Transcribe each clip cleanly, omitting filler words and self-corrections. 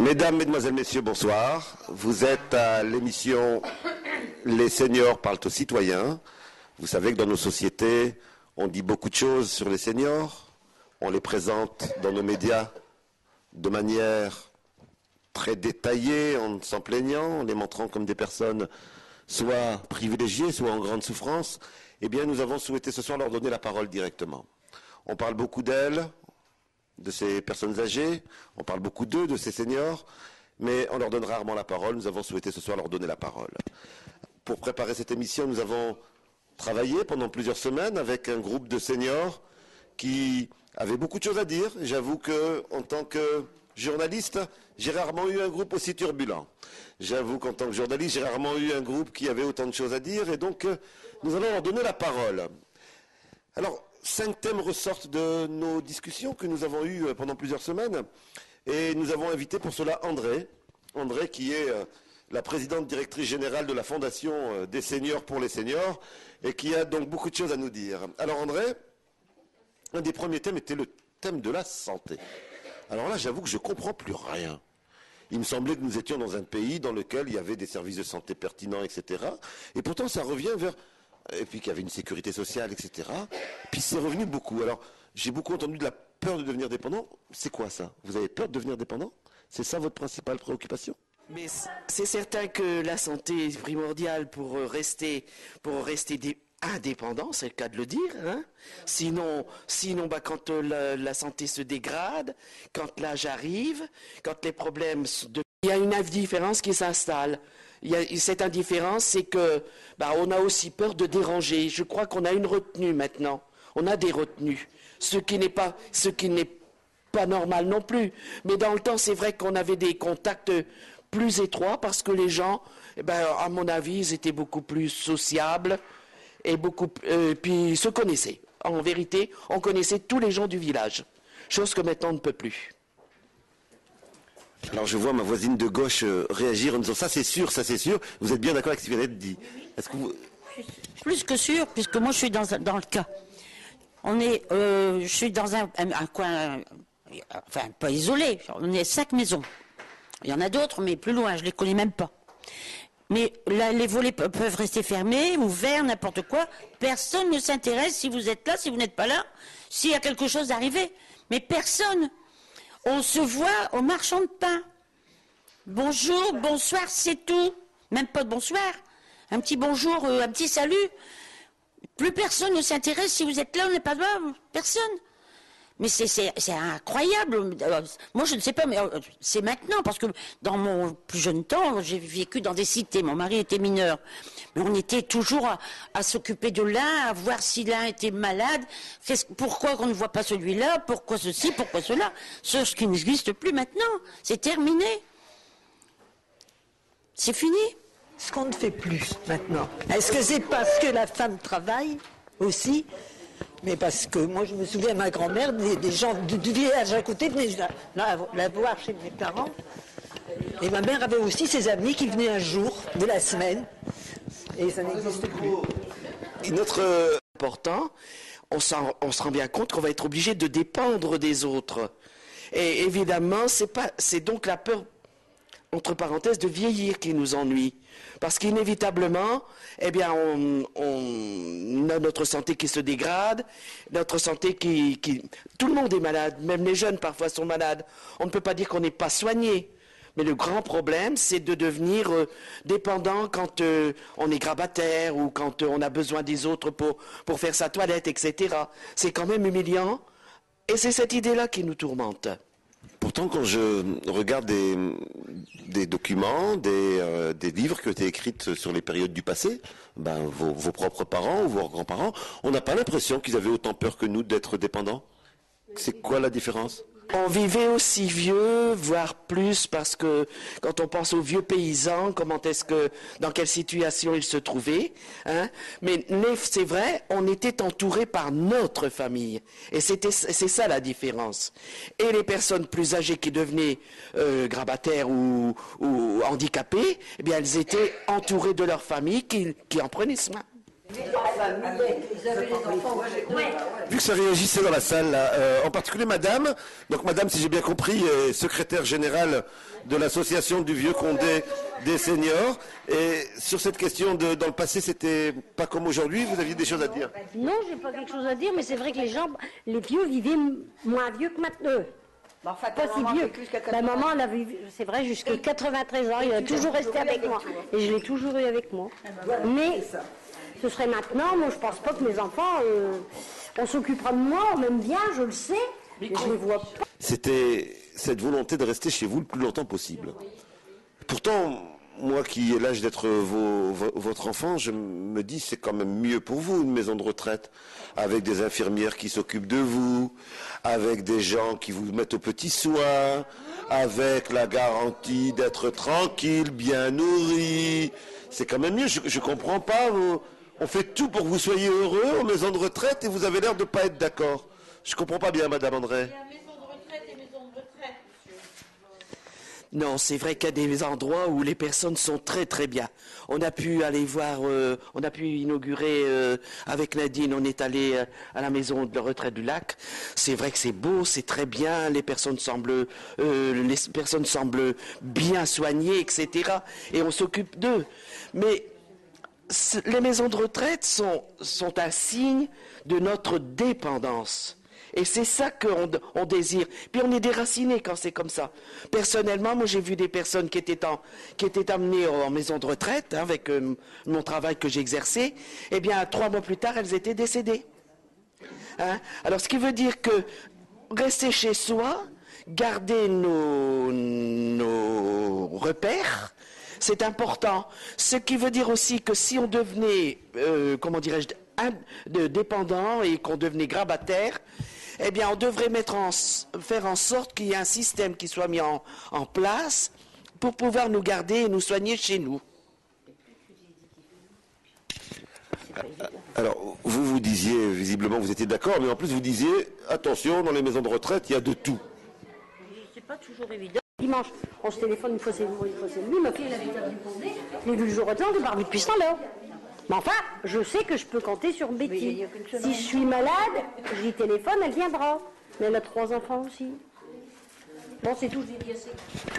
Mesdames, Mesdemoiselles, Messieurs, bonsoir. Vous êtes à l'émission Les seniors parlent aux citoyens. Vous savez que dans nos sociétés, on dit beaucoup de choses sur les seniors. On les présente dans nos médias de manière très détaillée, en s'en plaignant, en les montrant comme des personnes soit privilégiées, soit en grande souffrance. Eh bien, nous avons souhaité ce soir leur donner la parole directement. On parle beaucoup d'elles, de ces personnes âgées, on parle beaucoup d'eux, de ces seniors, mais on leur donne rarement la parole. Nous avons souhaité ce soir leur donner la parole. Pour préparer cette émission, nous avons travaillé pendant plusieurs semaines avec un groupe de seniors qui avaient beaucoup de choses à dire. J'avoue qu'en tant que journaliste, j'ai rarement eu un groupe aussi turbulent. J'avoue qu'en tant que journaliste, j'ai rarement eu un groupe qui avait autant de choses à dire, et donc nous allons leur donner la parole. Alors, 5 thèmes ressortent de nos discussions que nous avons eues pendant plusieurs semaines, et nous avons invité pour cela André qui est la présidente directrice générale de la Fondation des seniors pour les seniors, et qui a donc beaucoup de choses à nous dire. Alors André, un des premiers thèmes était le thème de la santé. Alors là, j'avoue que je ne comprends plus rien. Il me semblait que nous étions dans un pays dans lequel il y avait des services de santé pertinents, etc. Et pourtant, ça revient vers... Et puis qu'il y avait une sécurité sociale, etc. Puis c'est revenu beaucoup. Alors, j'ai beaucoup entendu de la peur de devenir dépendant. C'est quoi ça? Vous avez peur de devenir dépendant? C'est ça votre principale préoccupation? Mais c'est certain que la santé est primordiale pour rester indépendant, c'est le cas de le dire. Hein. Sinon, quand la santé se dégrade, quand l'âge arrive, quand les problèmes... Il y a une indifférence qui s'installe. Cette indifférence, c'est que on a aussi peur de déranger. Je crois qu'on a une retenue maintenant. On a des retenues. Ce qui n'est pas normal non plus. Mais dans le temps, c'est vrai qu'on avait des contacts plus étroits parce que les gens, à mon avis, ils étaient beaucoup plus sociables et puis se connaissaient. En vérité, on connaissait tous les gens du village. Chose que maintenant on ne peut plus. Alors je vois ma voisine de gauche réagir en disant ça c'est sûr. Vous êtes bien d'accord avec ce qui vient d'être dit? Est-ce que vous... Plus que sûr, puisque moi je suis dans le cas. Je suis dans un coin, enfin pas isolé, on est 5 maisons. Il y en a d'autres, mais plus loin, je ne les connais même pas. Mais là, les volets peuvent rester fermés, ouverts, n'importe quoi. Personne ne s'intéresse si vous êtes là, si vous n'êtes pas là, s'il y a quelque chose d'arrivé. Mais personne. On se voit au marchand de pain. Bonjour, bonsoir, c'est tout. Même pas de bonsoir. Un petit bonjour, un petit salut. Plus personne ne s'intéresse si vous êtes là, on n'est pas là. Personne. Mais c'est incroyable. Moi, je ne sais pas, mais c'est maintenant, parce que dans mon plus jeune temps, j'ai vécu dans des cités. Mon mari était mineur. Mais on était toujours à s'occuper de l'un, à voir si l'un était malade. Pourquoi on ne voit pas celui-là? Pourquoi ceci? Pourquoi cela? Ce qui n'existe plus maintenant. C'est terminé. C'est fini. Ce qu'on ne fait plus maintenant. Est-ce que c'est parce que la femme travaille aussi? Mais parce que moi, je me souviens, ma grand-mère, des gens du village à côté venaient la voir chez mes parents. Et ma mère avait aussi ses amis qui venaient un jour de la semaine. Et ça n'existe plus. Et notre important, on se rend bien compte qu'on va être obligé de dépendre des autres. Et évidemment, c'est donc la peur, entre parenthèses, de vieillir qui nous ennuie. Parce qu'inévitablement, on a notre santé qui se dégrade, notre santé tout le monde est malade, même les jeunes parfois sont malades. On ne peut pas dire qu'on n'est pas soigné. Mais le grand problème, c'est de devenir dépendant quand on est grabataire ou quand on a besoin des autres pour faire sa toilette, etc. C'est quand même humiliant. Et c'est cette idée-là qui nous tourmente. Pourtant, quand je regarde des documents, des livres qui ont été écrits sur les périodes du passé, vos propres parents ou vos grands-parents, on n'a pas l'impression qu'ils avaient autant peur que nous d'être dépendants. C'est quoi la différence? On vivait aussi vieux, voire plus, parce que quand on pense aux vieux paysans, dans quelle situation ils se trouvaient, hein. Mais c'est vrai, on était entouré par notre famille. Et c'est ça la différence. Et les personnes plus âgées qui devenaient grabataires ou handicapées, elles étaient entourées de leur famille qui en prenaient soin. Vu que ça réagissait dans la salle, là, en particulier madame, donc madame, si j'ai bien compris, est secrétaire générale de l'association du Vieux Condé des seniors, et sur cette question dans le passé, c'était pas comme aujourd'hui, vous aviez des choses à dire? Non, j'ai pas quelque chose à dire, mais c'est vrai que les vieux vivaient moins vieux que maintenant. Bon, enfin, Pas si vieux. La maman, elle a vécu, c'est vrai, jusqu'à 93 ans, il a toujours resté avec moi. Et je l'ai toujours eu avec moi. Mais ce serait maintenant, moi je pense pas que mes enfants, on s'occupera de moi, on m'aime bien, je le sais, mais je les vois pas. C'était cette volonté de rester chez vous le plus longtemps possible. Pourtant, moi qui ai l'âge d'être votre enfant, je me dis c'est quand même mieux pour vous une maison de retraite, avec des infirmières qui s'occupent de vous, avec des gens qui vous mettent aux petits soins, avec la garantie d'être tranquille, bien nourri. C'est quand même mieux, je comprends pas. On fait tout pour que vous soyez heureux en maison de retraite et vous avez l'air de ne pas être d'accord. Je comprends pas bien, Madame André. Non, c'est vrai qu'il y a des endroits où les personnes sont très très bien. On a pu aller voir, on a pu inaugurer avec Nadine, on est allé à la maison de retraite du lac. C'est vrai que c'est beau, c'est très bien, les personnes semblent bien soignées, etc. Et on s'occupe d'eux. Mais les maisons de retraite sont un signe de notre dépendance. Et c'est ça qu'on désire. Puis on est déraciné quand c'est comme ça. Personnellement, moi j'ai vu des personnes qui étaient amenées en maison de retraite, hein, avec mon travail que j'exerçais. Eh bien, 3 mois plus tard, elles étaient décédées. Hein? Alors, ce qui veut dire que rester chez soi, garder nos repères, c'est important. Ce qui veut dire aussi que si on devenait, comment dirais-je, dépendant et qu'on devenait grabataire, eh bien, on devrait faire en sorte qu'il y ait un système qui soit mis en place pour pouvoir nous garder et nous soigner chez nous. Alors, vous disiez, visiblement, vous étiez d'accord, mais en plus, vous disiez, attention, dans les maisons de retraite, il y a de tout. C'est pas toujours évident. Dimanche, on se téléphone, une fois c'est moi, une fois c'est lui. Ma fille, elle habite à Dupondet. Je l'ai vu le jour au temps, je l'ai pas revu depuis ce temps-là. Mais enfin, je sais que je peux compter sur Betty. Si je suis malade, j'y téléphone, elle viendra. Mais elle a 3 enfants aussi. Bon, c'est tout, je l'ai dit assez.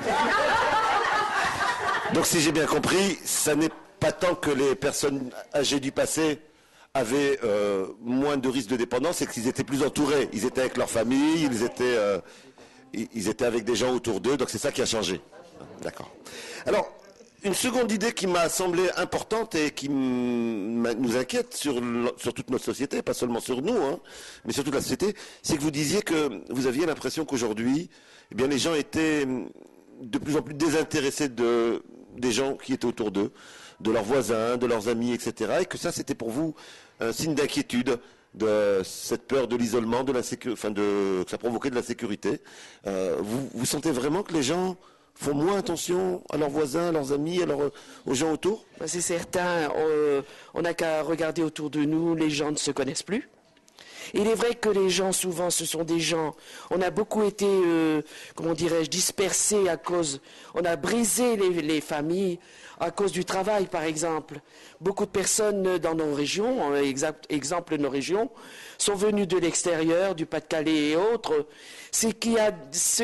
Donc, si j'ai bien compris, ça n'est pas tant que les personnes âgées du passé avaient moins de risques de dépendance, c'est qu'ils étaient plus entourés. Ils étaient avec leur famille, ils étaient avec des gens autour d'eux, donc c'est ça qui a changé. D'accord. Alors, une seconde idée qui m'a semblé importante et qui nous inquiète sur toute notre société, pas seulement sur nous, hein, mais sur toute la société, c'est que vous disiez que vous aviez l'impression qu'aujourd'hui, eh bien, les gens étaient de plus en plus désintéressés des gens qui étaient autour d'eux, de leurs voisins, de leurs amis, etc. Et que ça, c'était pour vous un signe d'inquiétude, de cette peur de l'isolement, que ça provoquait de l'insécurité. Vous sentez vraiment que les gens font moins attention à leurs voisins, à leurs amis, aux gens autour? C'est certain, on n'a qu'à regarder autour de nous, les gens ne se connaissent plus. Il est vrai que les gens, souvent, ce sont des gens, on a beaucoup été, comment dirais-je, dispersés on a brisé les familles à cause du travail, par exemple. Beaucoup de personnes dans nos régions, exemple nos régions, sont venues de l'extérieur, du Pas-de-Calais et autres, ce qui a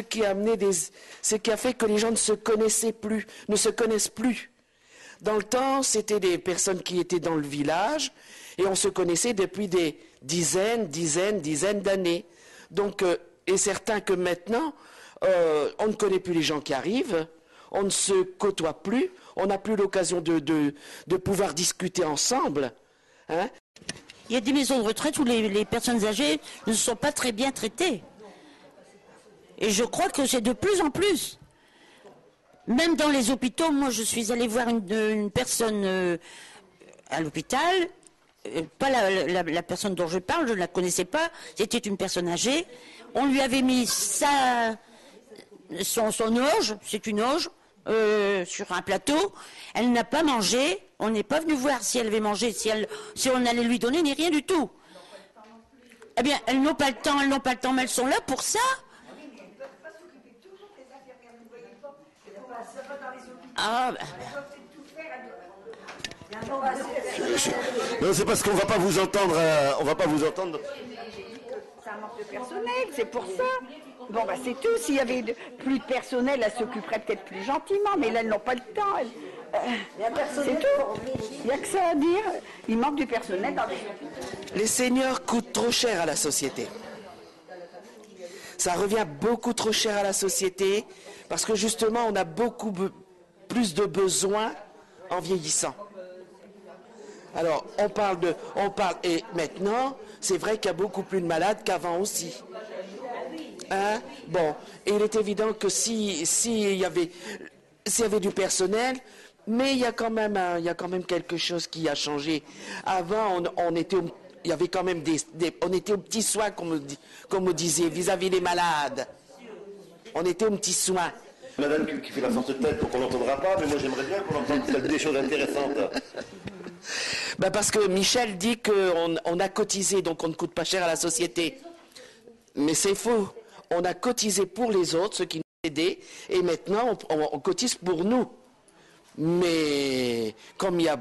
fait que les gens ne se connaissent plus. Dans le temps, c'était des personnes qui étaient dans le village et on se connaissait depuis des dizaines d'années. Donc, et certain que maintenant, on ne connaît plus les gens qui arrivent, on ne se côtoie plus, on n'a plus l'occasion de pouvoir discuter ensemble. Hein. Il y a des maisons de retraite où les personnes âgées ne sont pas très bien traitées. Et je crois que c'est de plus en plus. Même dans les hôpitaux, moi je suis allée voir une personne à l'hôpital, pas la personne dont je parle, je ne la connaissais pas, c'était une personne âgée. On lui avait mis son auge, c'est une auge, sur un plateau. Elle n'a pas mangé, on n'est pas venu voir si elle avait mangé, si on allait lui donner, ni rien du tout. Eh bien, elles n'ont pas le temps, mais elles sont là pour ça. Ah, Non, c'est parce qu'on va pas vous entendre. On va pas vous entendre. C'est un manque de personnel, c'est pour ça. Bon, bah c'est tout. S'il y avait plus de personnel, elles s'occuperaient peut-être plus gentiment, mais là, elles n'ont pas le temps. C'est tout. Il n'y a que ça à dire. Il manque du personnel dans les... Les seniors coûtent trop cher à la société. Ça revient beaucoup trop cher à la société parce que justement, on a beaucoup plus de besoins en vieillissant. Alors, et maintenant, c'est vrai qu'il y a beaucoup plus de malades qu'avant aussi. Hein? Bon, et il est évident que s'il y avait du personnel, mais il y a quand même quelque chose qui a changé. Avant, il y avait quand même on était aux petits soins, comme on disait, vis-à-vis des malades. On était aux petits soins. Madame qui fait la sorte de tête pour qu'on n'entendra pas, mais moi j'aimerais bien qu'on entende des choses intéressantes. Ben parce que Michel dit qu'on a cotisé, donc on ne coûte pas cher à la société. Mais c'est faux. On a cotisé pour les autres, ceux qui nous aidaient, et maintenant on cotise pour nous. Mais comme il y a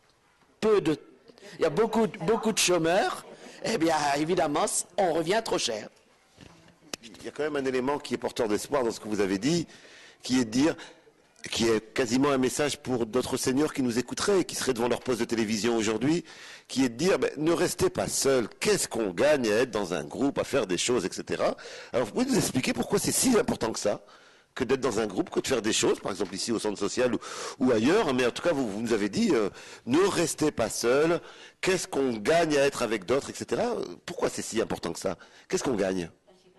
beaucoup de chômeurs, eh bien évidemment on revient trop cher. Il y a quand même un élément qui est porteur d'espoir dans ce que vous avez dit, qui est quasiment un message pour d'autres seniors qui nous écouteraient et qui seraient devant leur poste de télévision aujourd'hui, qui est de dire, ne restez pas seuls, qu'est-ce qu'on gagne à être dans un groupe, à faire des choses, etc. Alors vous pouvez nous expliquer pourquoi c'est si important que ça, que d'être dans un groupe, que de faire des choses, par exemple ici au centre social ou ailleurs, mais en tout cas vous nous avez dit, ne restez pas seuls, qu'est-ce qu'on gagne à être avec d'autres, etc. Pourquoi c'est si important que ça? Qu'est-ce qu'on gagne?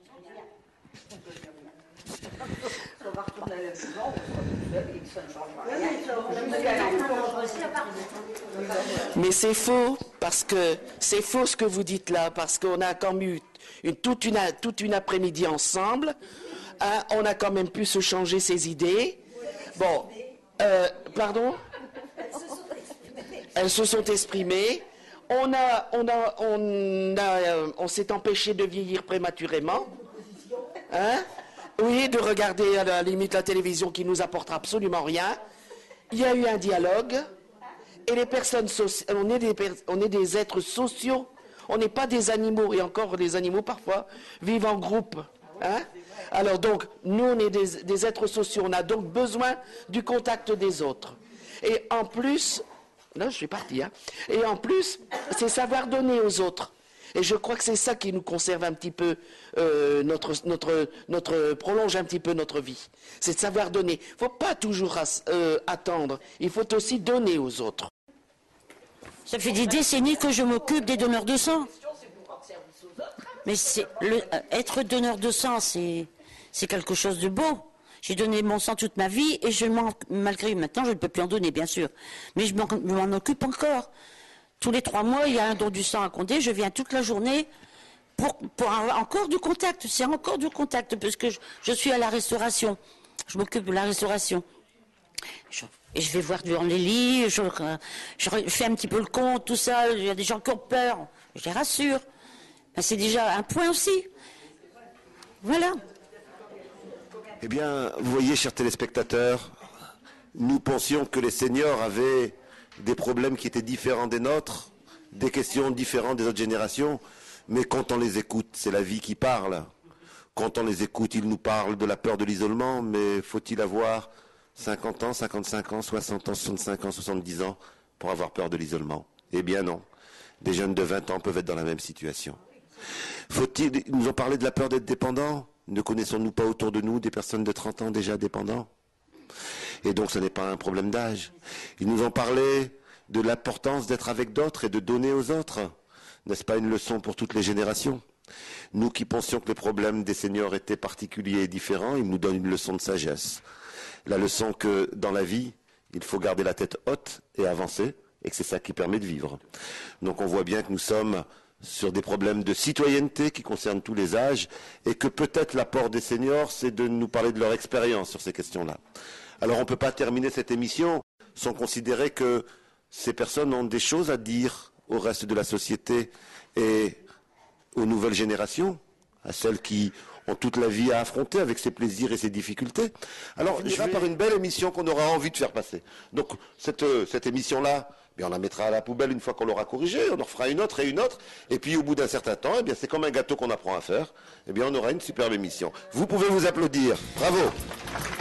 Mais c'est faux, parce que c'est faux ce que vous dites là, parce qu'on a quand même eu toute une après-midi ensemble, hein, on a quand même pu se changer ses idées. Bon, pardon? Elles se sont exprimées. On s'est empêché de vieillir prématurément. Hein? Oui, de regarder à la limite la télévision qui nous apportera absolument rien. Il y a eu un dialogue et les personnes on est des êtres sociaux. On n'est pas des animaux et encore les animaux parfois vivent en groupe. Hein? Alors donc nous on est des êtres sociaux. On a donc besoin du contact des autres. Et en plus, là je suis parti. Hein? Et en plus, c'est savoir donner aux autres. Et je crois que c'est ça qui nous conserve un petit peu, prolonge un petit peu notre vie. C'est de savoir donner. Il ne faut pas toujours attendre. Il faut aussi donner aux autres. Ça fait des décennies que je m'occupe des donneurs de sang. Mais être donneur de sang, c'est quelque chose de beau. J'ai donné mon sang toute ma vie et malgré maintenant, je ne peux plus en donner, bien sûr. Mais je m'en occupe encore. Tous les 3 mois, il y a un don du sang à compter. Je viens toute la journée pour avoir encore du contact. C'est encore du contact parce que je suis à la restauration. Je m'occupe de la restauration. Et je vais voir dans les lits. Je fais un petit peu le compte, tout ça. Il y a des gens qui ont peur. Je les rassure. Ben, c'est déjà un point aussi. Voilà. Eh bien, vous voyez, chers téléspectateurs, nous pensions que les seniors avaient des problèmes qui étaient différents des nôtres, des questions différentes des autres générations, mais quand on les écoute, c'est la vie qui parle. Quand on les écoute, ils nous parlent de la peur de l'isolement, mais faut-il avoir 50 ans, 55 ans, 60 ans, 65 ans, 70 ans pour avoir peur de l'isolement? Eh bien non. Des jeunes de 20 ans peuvent être dans la même situation. Ils nous ont parlé de la peur d'être dépendants. Ne connaissons-nous pas autour de nous des personnes de 30 ans déjà dépendants? Et donc ce n'est pas un problème d'âge. Ils nous ont parlé de l'importance d'être avec d'autres et de donner aux autres. N'est-ce pas une leçon pour toutes les générations? Nous qui pensions que les problèmes des seniors étaient particuliers et différents, ils nous donnent une leçon de sagesse. La leçon que dans la vie, il faut garder la tête haute et avancer, et que c'est ça qui permet de vivre. Donc on voit bien que nous sommes sur des problèmes de citoyenneté qui concernent tous les âges, et que peut-être l'apport des seniors, c'est de nous parler de leur expérience sur ces questions-là. Alors on ne peut pas terminer cette émission sans considérer que ces personnes ont des choses à dire au reste de la société et aux nouvelles générations, à celles qui ont toute la vie à affronter avec ses plaisirs et ses difficultés. Alors, on finira par une belle émission qu'on aura envie de faire passer. Donc, cette émission-là bien, on la mettra à la poubelle une fois qu'on l'aura corrigée, on en fera une autre, et puis au bout d'un certain temps, eh bien, c'est comme un gâteau qu'on apprend à faire, eh bien, on aura une superbe émission. Vous pouvez vous applaudir. Bravo.